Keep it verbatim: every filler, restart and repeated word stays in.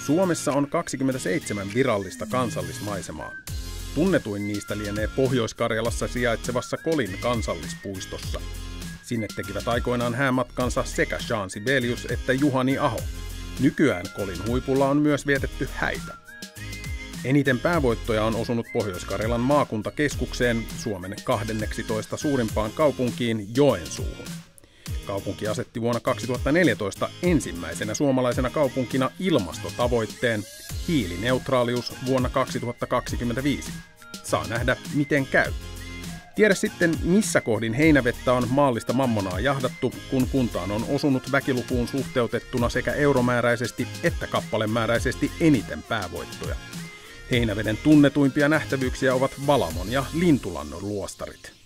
Suomessa on kaksikymmentäseitsemän virallista kansallismaisemaa. Tunnetuin niistä lienee Pohjois-Karjalassa sijaitsevassa Kolin kansallispuistossa. Sinne tekivät aikoinaan häämatkansa sekä Jean Sibelius että Juhani Aho. Nykyään Kolin huipulla on myös vietetty häitä. Eniten päävoittoja on osunut Pohjois-Karjalan maakuntakeskukseen, Suomen kahdenneksitoista suurimpaan kaupunkiin Joensuuhun. Kaupunki asetti vuonna kaksituhattaneljätoista ensimmäisenä suomalaisena kaupunkina ilmastotavoitteen hiilineutraalius vuonna kaksituhattakaksikymmentäviisi. Saa nähdä, miten käy. Tiedä sitten, missä kohdin heinävettä on maallista mammonaa jahdattu, kun kuntaan on osunut väkilukuun suhteutettuna sekä euromääräisesti että kappalemääräisesti eniten päävoittoja. Heinäveden tunnetuimpia nähtävyyksiä ovat Valamon ja Lintulannon luostarit.